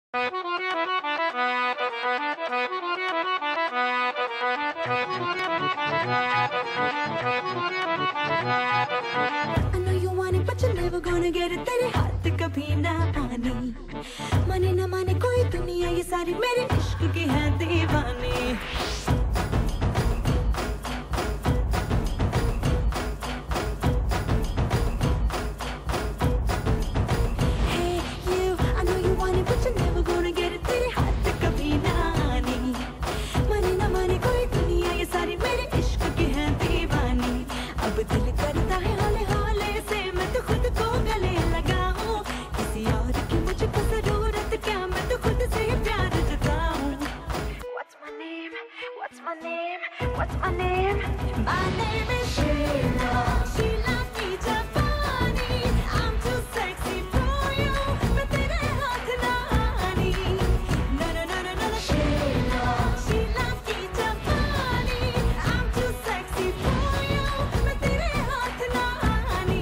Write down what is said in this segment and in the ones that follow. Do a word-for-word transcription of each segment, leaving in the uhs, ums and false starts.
I know you want it, but you're never gonna get it. तेरे हाथ कभी ना आनी, माने ना माने कोई दुनिया ये सारी मेरे इश्क की है दीवानी। Hey you, I know you want it, but you're never gonna get it. तेरे हाथ कभी ना आनी, माने ना माने कोई दुनिया ये सारी मेरे इश्क की है दीवानी। अब दिल करता है हौले हौले से मैं तो खुद को गले लगाऊं, किसी और की मुझको जरूरत क्या, मैं तो खुद से ही प्यार जताऊं। What's my name? What's my name? What's my name? My name is Sheila. Sheila की जापानी। I'm too sexy for you. मैं तेरे हाथ ना आनी। No no no no no no. Sheila. Sheila की जापानी। I'm too sexy for you. मैं तेरे हाथ ना आनी।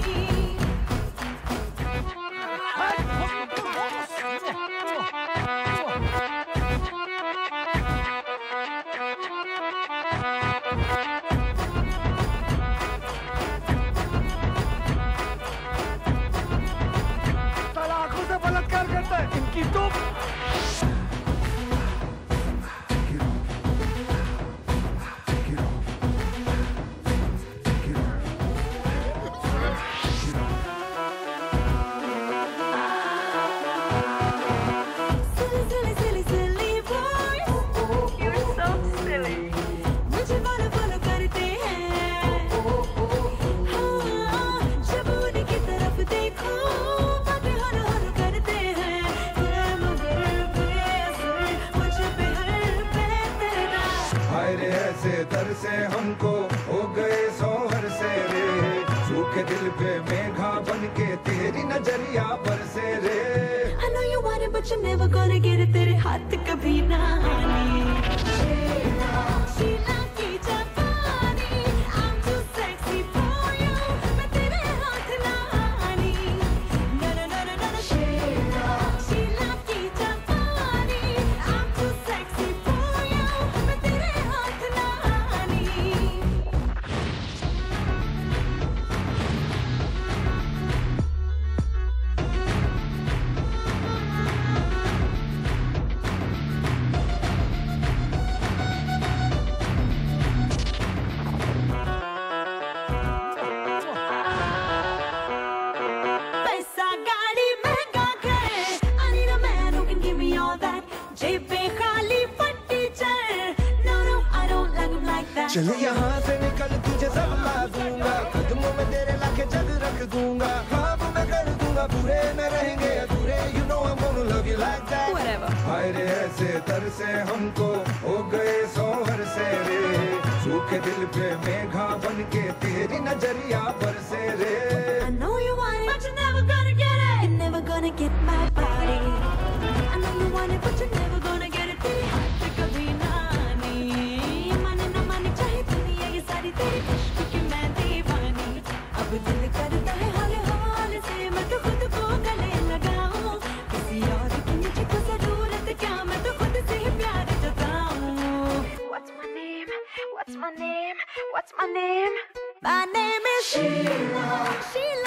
साला आंखों से बलात्कार करता है इनकी तो। Silly silly silly silly boy. You're so silly. मुझे follow follow करते हैं। हाँ, जब उनकी तरफ देखो बातें हर हर करते हैं। ये मगर बेअसर मुझ पे हर बेहतरा। हाय रे ऐसे दर से हमको हो गए सोहर से रे, सूखे दिल पे मेघा बन के तेरी नजरिया बरसे रे। I know you want it, but you're never gonna get it. तेरे हाथ कभी ना आनी। शीला की जापानी। I'm too sexy for you. मैं तेरे हाथ ना आनी। No no no no no no. Sheila Sheila की जापानी। I'm too sexy for you. मैं तेरे हाथ ना आनी। पैसा गाड़ी महंगा घर। I need a man who can give me all that. जेब पे खाली पट्टी चल। No no, I don't like him like that. चल यहाँ से निकल तुझे सब ला दूंगा, कदमों में तेरे लाके जग रख दूंगा, ख्वाब मैं कर दूंगा पूरे न रहेंगे अधूरे। You know I'm gonna love you like that. Whatever. हाय रे ऐसे दर से हमको हो गए सोहर से रे, सूखे दिल पे मेघा बन के तेरी नजरिया बरसे रे। I know you want it, but you're never gonna get it. You're never gonna get my body. I know you want it, but you're never gonna get it. तेरे हाथ कभी ना आनी, माने ना माने चाहे दुनिया ये सारी तेरे इश्क की मैं दीवानी। अब दिल करता है हौले हौले से मैं तो खुद को गले लगाऊं, किसी और की मुझको जरूरत क्या, मैं तो खुद से ही प्यार जताऊं। What's my name? What's my name? What's my name? My name is Sheila. Sheila.